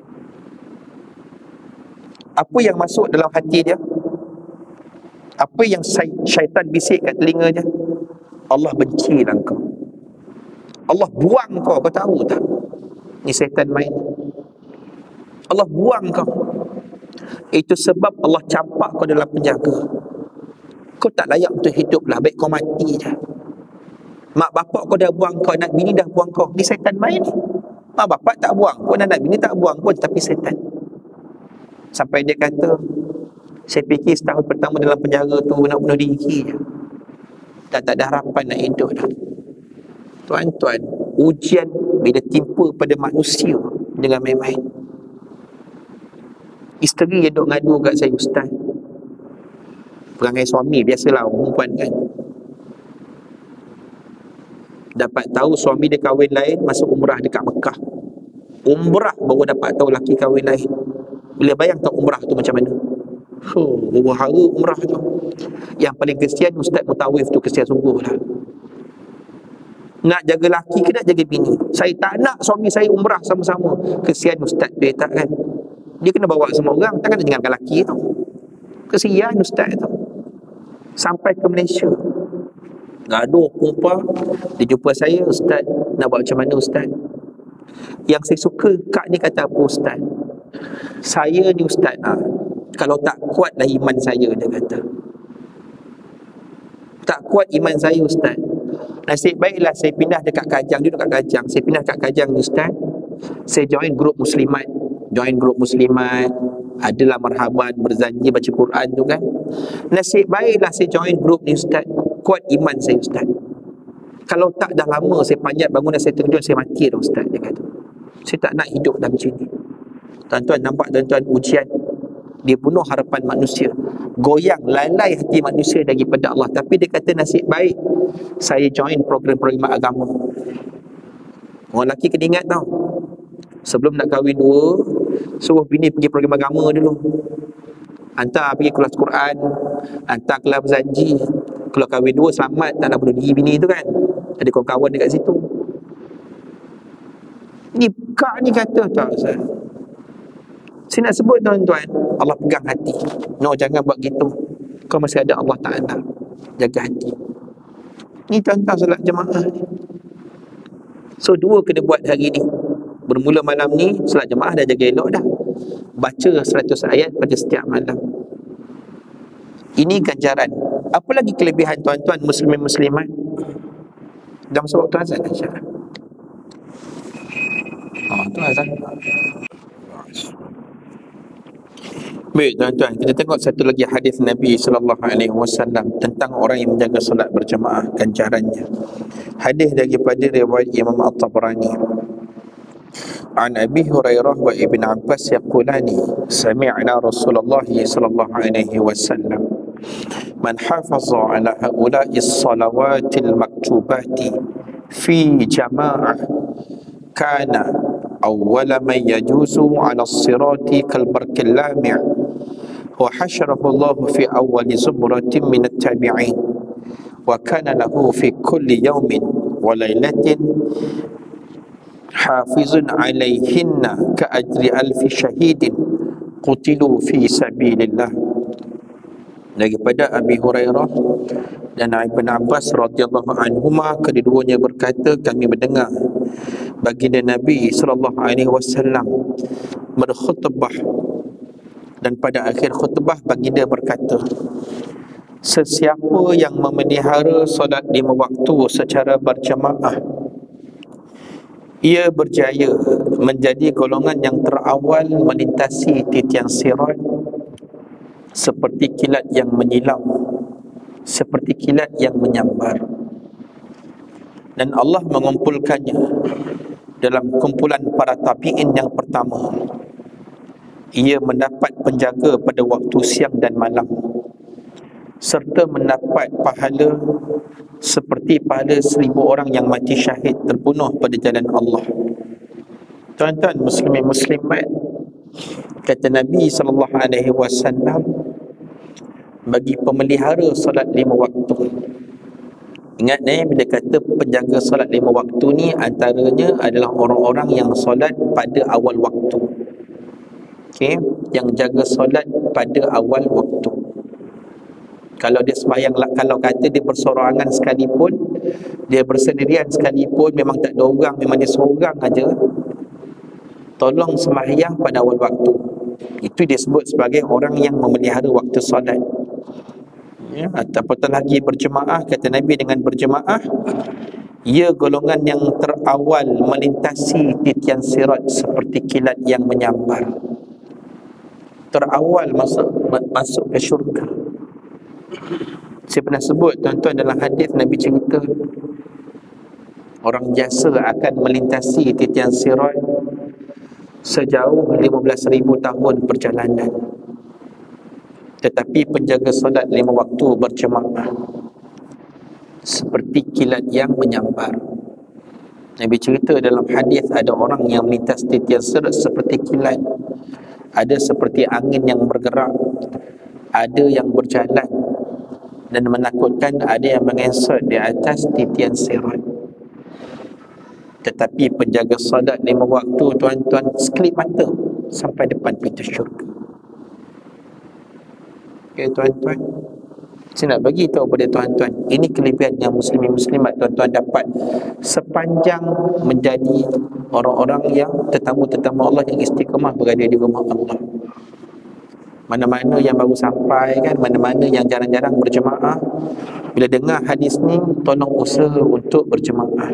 Apa yang masuk dalam hati dia? Apa yang syaitan bisik kat telinga dia? Allah bencilah kau. Allah buang kau, kau tahu tak? Ni syaitan main. Allah buang kau. Itu sebab Allah campak kau dalam penjara. Kau tak layak untuk hidup lah, baik kau mati je. Mak bapak kau dah buang kau, anak bini dah buang kau. Ni syaitan main ni. Mak bapak tak buang pun, anak bini tak buang pun, tapi syaitan. Sampai dia kata, saya fikir setahun pertama dalam penjara tu nak bunuh diri je. Tak, tak ada harapan nak hidup dah. Tuan-tuan, ujian bila timpa pada manusia dengan main-main. Isteri yang duk ngadu kat saya, ustaz, perangai suami biasalah orang perempuan kan. Dapat tahu suami dia kahwin lain, masuk umrah dekat Mekah. Umrah baru dapat tahu laki kahwin lain. Boleh bayang tak umrah tu macam mana? Oh, huru-hara umrah tu. Yang paling kesian Ustaz Mutawif tu, kesian sungguh lah. Nak jaga laki ke nak jaga bini? Saya tak nak suami saya umrah sama-sama. Kesian Ustaz dia tak kan. Dia kena bawa semua orang, takkan nak tinggalkan laki tu. Kesian Ustaz tu. Sampai ke Malaysia, gaduh perempuan. Dia jumpa saya, ustaz, nak buat macam mana ustaz? Yang saya suka kak ni kata apa ustaz? Saya ni ustaz, ha, kalau tak kuatlah iman saya, dia kata. Tak kuat iman saya ustaz. Nasib baiklah saya pindah dekat Kajang. Dia dekat Kajang. Saya pindah dekat Kajang ni ustaz. Saya join grup muslimat. Join grup muslimat. Adalah marhaban, berzanji, baca Quran tu kan. Nasib baiklah saya join grup ni ustaz. Kuat iman saya ustaz. Kalau tak dah lama saya panjat bangun dan saya terjun, saya mati dah ustaz, dia kata. Saya tak nak hidup dalam macam ni. Tuan-tuan nampak tuan-tuan ujian. Dia bunuh harapan manusia. Goyang, lalai hati manusia daripada Allah. Tapi dia kata nasib baik saya join program-program agama. Orang lelaki kena ingat tau, sebelum nak kahwin dua, suruh bini pergi program agama dulu. Hantar pergi kelas Quran, hantar kelas berzanji. Kalau kahwin dua selamat, tak nak bunuh diri bini tu kan. Ada kawan-kawan dekat situ. Ni kak ni kata tak Ustaz. Saya nak sebut tuan-tuan, Allah pegang hati. No, jangan buat gitu. Kau masih ada Allah Ta'ala. jaga hati. Ni tuan-tuan solat jemaah ni. So dua kena buat hari ni. Bermula malam ni solat jemaah dah jaga elok dah. Baca seratus ayat pada setiap malam. Ini ganjaran. Apa lagi kelebihan tuan-tuan muslimin muslimat? Dah masuk waktu azan insya-Allah. Oh, tu azan. Baik tuan-tuan, kita tengok satu lagi hadis Nabi sallallahu alaihi wasallam tentang orang yang menjaga solat berjemaah, ganjarannya. Hadis daripada riwayat Imam At-Tabrani. An Abi Hurairah wa Ibn Abbas yaqulani sami'na Rasulullah sallallahu alaihi wasallam man hafaza ala haula'i as-salawatil maktubati fi jama'ah kana awwala man yajuzu ala as-sirati kal barkil lami' wa hasharahu Allah fi awwali zumratin min at-tabi'in wa kana lahu fi kulli yawmin wa laylatin hafizun alaihinna ka ajri alfi syahidin qutilu fi sabilillah. Daripada Abi Hurairah dan Ibn Abbas radhiyallahu anhuma, kedua-duanya berkata, kami mendengar baginda Nabi sallallahu alaihi wasallam berkhutbah, dan pada akhir khutbah baginda berkata, sesiapa yang memelihara solat lima waktu secara berjemaah, ia berjaya menjadi golongan yang terawal melintasi titian sirat seperti kilat yang menyilau, seperti kilat yang menyambar. Dan Allah mengumpulkannya dalam kumpulan para tabi'in yang pertama. Ia mendapat penjaga pada waktu siang dan malam, serta mendapat pahala seperti pahala seribu orang yang mati syahid terbunuh pada jalan Allah. Tuan-tuan muslimin muslimat, kata Nabi sallallahu alaihi wasallam, bagi pemelihara solat lima waktu, ingat ni bila kata penjaga solat lima waktu ni, antaranya adalah orang-orang yang solat pada awal waktu. Okey, yang jaga solat pada awal waktu. Kalau dia sembahyang, kalau kata dia bersorangan sekalipun, dia bersendirian sekalipun, memang tak ada orang, memang dia seorang aja, tolong sembahyang pada awal waktu. Itu disebut sebagai orang yang memelihara waktu solat. Ya, apatah lagi berjemaah, kata Nabi, dengan berjemaah ia golongan yang terawal melintasi titian sirat seperti kilat yang menyambar. Terawal masuk masuk ke syurga. Saya pernah sebut tuan-tuan, dalam hadis Nabi cerita orang biasa akan melintasi titian sirat sejauh lima belas ribu tahun perjalanan, tetapi penjaga solat lima waktu berjemaah seperti kilat yang menyambar. Nabi cerita dalam hadis, ada orang yang melintas titian sirat seperti kilat, ada seperti angin yang bergerak, ada yang berjalan dan menakutkan, ada yang mengesot di atas titian sirat. Tetapi penjaga solat lima waktu, tuan-tuan, sekelip mata sampai depan pintu syurga. Okay, tuan-tuan, saya nak bagi tahu kepada tuan-tuan, ini kelebihan yang muslimin muslimat tuan-tuan dapat sepanjang menjadi orang-orang yang tetamu-tetamu Allah yang istiqamah berada di rumah Allah. Mana-mana yang baru sampai kan, mana-mana yang jarang-jarang berjemaah, bila dengar hadis ni, tolong usaha untuk berjemaah.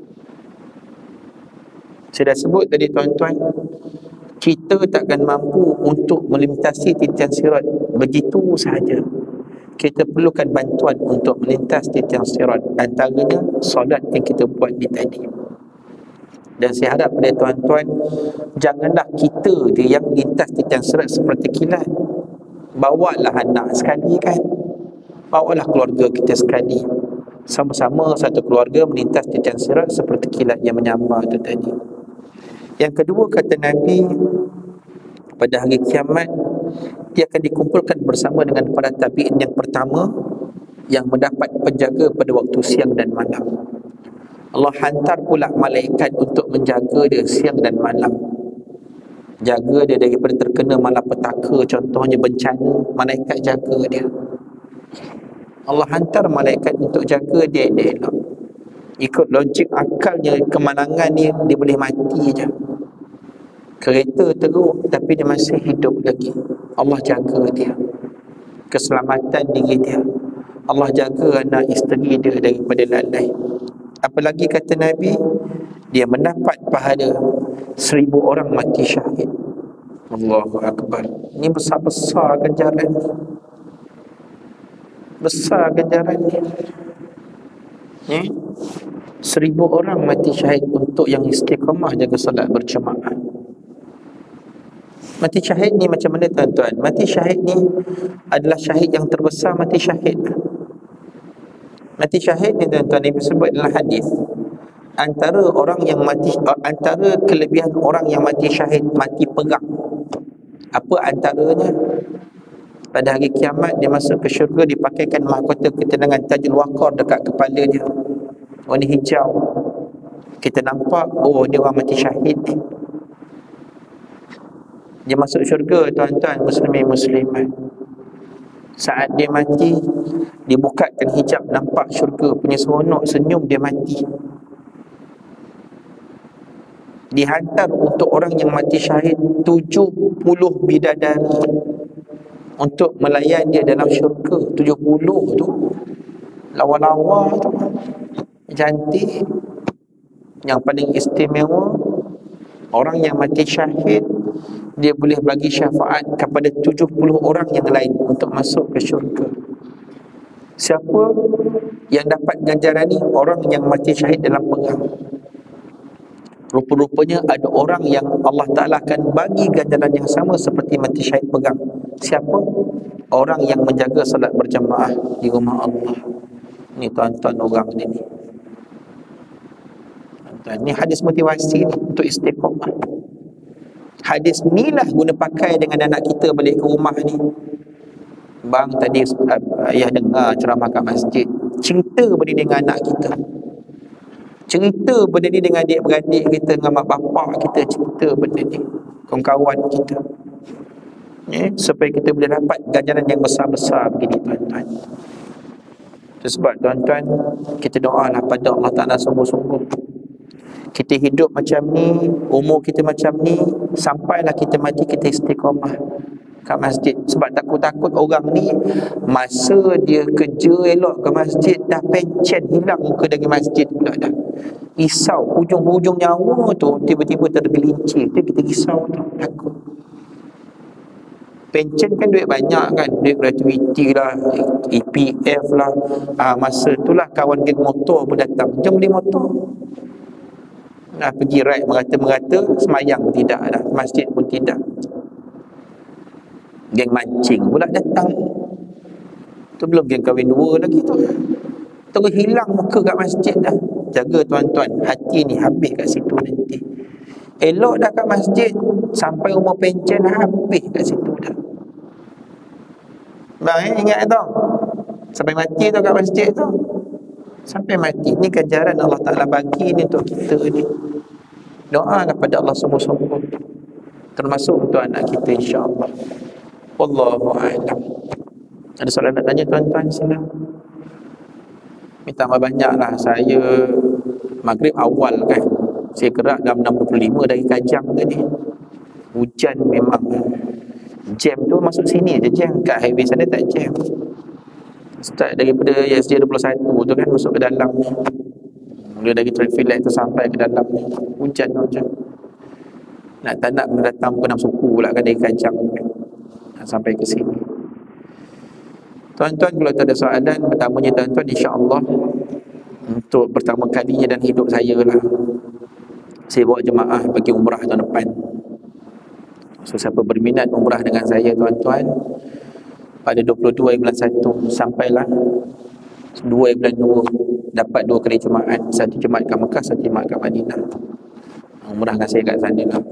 Saya dah sebut tadi tuan-tuan, kita takkan mampu untuk melintasi titian sirat begitu sahaja. Kita perlukan bantuan untuk melintas titian sirat, antaranya solat yang kita buat ni tadi. Dan saya harap pada tuan-tuan, janganlah kita dia yang lintas titian sirat seperti kilat. Bawalah anak sekali kan, bawalah keluarga kita sekali, sama-sama satu keluarga melintas titian sirat seperti kilat yang menyambar itu tadi. Yang kedua, kata Nabi, pada hari kiamat dia akan dikumpulkan bersama dengan para tabi'in yang pertama yang mendapat penjaga pada waktu siang dan malam. Allah hantar pula malaikat untuk menjaga dia siang dan malam, jaga dia daripada terkena malapetaka, contohnya bencana, malaikat jaga dia. Allah hantar malaikat untuk jaga dia elok. Ikut logik akalnya, kemalangan ni dia boleh mati je. Kereta teruk tapi dia masih hidup lagi. Allah jaga dia, keselamatan diri dia. Allah jaga anak isteri dia daripada lalai. Apalagi kata Nabi, dia mendapat pahala seribu orang mati syahid. Allahu Akbar. Ini besar-besar ganjaran ni. Besar ganjaran ni. Eh? Seribu orang mati syahid untuk yang istiqamah jaga salat berjemaah. Mati syahid ni macam mana tuan-tuan? Mati syahid ni adalah syahid yang terbesar mati syahid. Mati syahid ni tuan-tuan, Nabi sebut dalam hadis, antara orang yang mati, antara kelebihan orang yang mati syahid, mati perang. Apa antaranya? Pada hari kiamat dia masuk ke syurga, dipakaikan mahkota ketenangan tajul waqar dekat kepala dia. Warna hijau. Kita nampak, oh dia orang mati syahid ni. Dia masuk syurga tuan-tuan muslimin muslimat. Saat dia mati, dibukakan hijab, nampak syurga punya seronok, senyum dia mati. Dihantar untuk orang yang mati syahid tujuh puluh bidadari untuk melayan dia dalam syurga. Tujuh puluh tu lawa-lawa tu, cantik. Yang paling istimewa, orang yang mati syahid, dia boleh bagi syafaat kepada tujuh puluh orang yang lain untuk masuk ke syurga. Siapa yang dapat ganjaran ni? Orang yang mati syahid dalam perang. Rupa-rupanya ada orang yang Allah Ta'ala akan bagi ganjaran yang sama seperti mati syahid perang. Siapa? Orang yang menjaga salat berjamaah di rumah Allah. Ni tuan-tuan orang ni. Tuan-tuan, ni hadis motivasi ni untuk istiqamah. Hadis ni lah guna pakai dengan anak kita balik ke rumah ni. Bang, tadi ayah dengar ceramah kat masjid, cerita benda ni dengan anak kita, cerita benda ni dengan adik-beradik kita, dengan mak bapak kita, cerita benda ni kawan-kawan kita, eh, supaya kita boleh dapat ganjaran yang besar-besar begini tuan-tuan. Sebab tuan-tuan, kita doalah pada Allah Ta'ala sungguh-sungguh. Kita hidup macam ni, umur kita macam ni, sampailah kita mati kita istiqamah kat masjid. Sebab takut-takut orang ni masa dia kerja elok ke masjid, dah pencen, hilang muka dari masjid pula dah. Risau, hujung-hujung nyawa tu tiba-tiba tergelincir. Dia kita risau tu, takut. Pencen kan duit banyak kan, duit gratuiti lah, E P F lah. ha, Masa tu lah kawan geng motor pun datang, jom beli motor. Nah, pergi ride merata-merata, semayang pun tidak dah, masjid pun tidak. Geng mancing pula datang. Tu belum geng kahwin dua lagi tu. Terus hilang muka kat masjid dah. Jaga tuan-tuan, hati ni habis kat situ nanti. Elok dah kat masjid, sampai umur pencen habis kat situ dah. Bang, eh, ingat tu, sampai mati tu kat masjid tu, sampai mati. Ni ganjaran Allah Ta'ala bagi ni untuk kita ni. Doalah pada Allah sungguh-sungguh, termasuk untuk anak kita insya-Allah. Wallahu a'lam. Ada soalan nak tanya tuan-tuan? Sila. Minta banyaklah. Saya maghrib awal kan, saya gerak dalam enam puluh lima dari Kajang tadi. Hujan memang, jam tu masuk sini je jam, kat highway sana tak jam. Start daripada S J dua puluh satu tu kan, masuk ke dalam ni. Mula dari traffic light tu sampai ke dalam ni, hujan hujan. Nak tak nak kena datang pukul enam suku pula kan dari Kajang tu kan, sampai ke sini. Tuan-tuan, kalau tak ada soalan, pertamanya tuan-tuan, insya-Allah untuk pertama kalinya dalam hidup saya lah, saya bawa jemaah pergi umrah tahun depan. So siapa berminat umrah dengan saya tuan-tuan, pada dua puluh dua bulan satu sampailah dua bulan dua, dapat dua kali jemaat, satu jemaat kat Mekah, satu jemaat kat Madinah. Umrah dengan saya kat sana lah.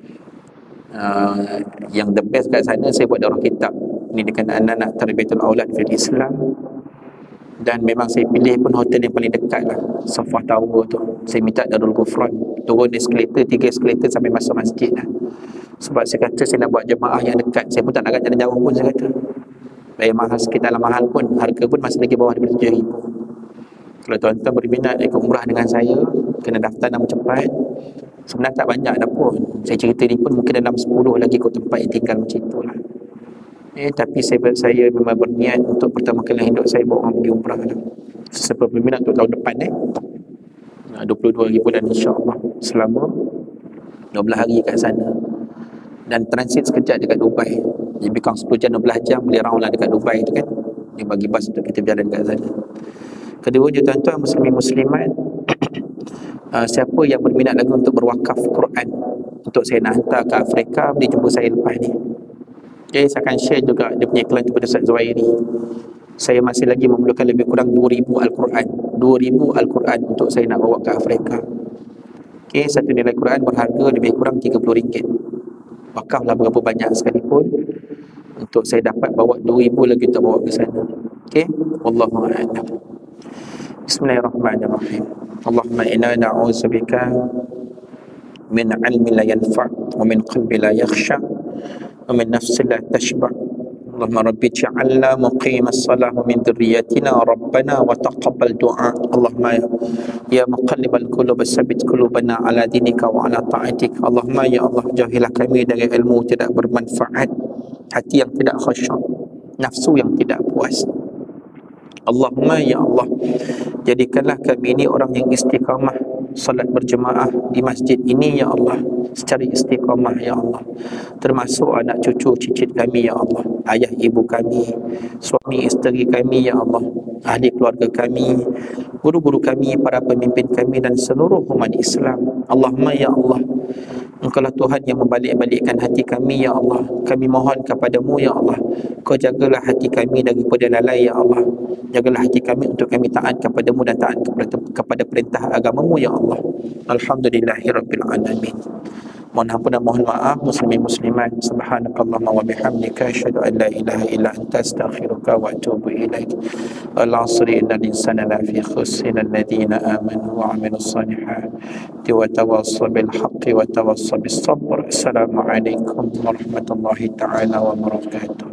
Uh, yang the best kat sana, saya buat daurah kitab ni dengan anak-anak Tarbiyatul Aulad fil Islam. Dan memang saya pilih pun hotel yang paling dekat lah, Safah Tower tu. Saya minta Darul Ghufran, turun eskalator, tiga eskalator sampai masuk masjid lah. Sebab saya kata saya nak buat jemaah yang dekat, saya pun tak nak jalan jauh pun saya kata. bayar mahal sikit dalam mahal pun, harga pun masih lagi bawah daripada tujuh ribu. Kalau tuan-tuan berminat ikut umrah dengan saya, kena daftar nama cepat. Sebenarnya tak banyak dah pun, saya cerita ni pun mungkin dalam sepuluh lagi kot tempat yang tinggal macam itulah. Eh, tapi saya, saya memang berniat untuk pertama kali hidup saya bawa orang pergi umrah lah. Sesiapa berminat untuk tahun depan eh dua puluh dua hari bulan insyaAllah, selama dua belas hari kat sana, dan transit sekejap dekat Dubai. Lebih kurang sepuluh jam, dua belas jam boleh round lah dekat Dubai tu kan. Dia bagi bas untuk kita berjalan dekat sana. Keduanya tuan-tuan muslimin muslimat, uh, siapa yang berminat lagi untuk berwakaf Quran untuk saya nak hantar ke Afrika, boleh jumpa saya lepas ni. Okay, saya akan share juga dia punya iklan kepada Ustaz Zuhairi. Saya masih lagi memerlukan lebih kurang dua ribu Al-Quran dua ribu Al-Quran untuk saya nak bawa ke Afrika. Okay, satu nilai Quran berharga lebih kurang tiga puluh ringgit. Wakaflah berapa banyak sekalipun, untuk saya dapat bawa dua ribu lagi untuk bawa ke sana. Okay, wallahu a'lam. Bismillahirrahmanirrahim. Allahumma inna na'udzubika min 'ilmin la yanfa' wa min qalbin la yakhsha wa min nafsin la tashba'. Allahumma rabbi ij'alna muqimas salah wa min dhurriyyatina rabbana wa taqabbal du'a. Allahumma ya muqallibal qulub tsabbit qulubana ala dinika wa ala ta'atik. Allahumma ya Allah, jauhilah kami dari ilmu tidak bermanfaat, hati yang tidak khusyuk, nafsu yang tidak puas. Allahumma ya Allah, jadikanlah kami ini orang yang istiqamah salat berjemaah di masjid ini ya Allah, secara istiqamah ya Allah, termasuk anak cucu cicit kami ya Allah, ayah ibu kami, suami isteri kami ya Allah, ahli keluarga kami, guru-guru kami, para pemimpin kami dan seluruh umat Islam. Allahumma ya Allah, Engkaulah Tuhan yang membalik-balikkan hati kami ya Allah. Kami mohon kepadamu ya Allah, Kau jagalah hati kami daripada lalai ya Allah. Jagalah hati kami untuk kami taat kepadamu dan taat kepada, kepada perintah agamamu ya Allah. Alhamdulillahirabbil alamin. Mohon ampun dan mohon maaf muslimin muslimat. Subhanakallahumma wa bihamdika asyhadu an la ilaha illa anta astaghfiruka wa atubu ilaik. Al-'asri innal insana lafi khusr illa alladhina amanu wa 'amilus solihati wa tawassaw bil haqqi wa tawassaw bis sabr. Assalamualaikum warahmatullahi taala wabarakatuh.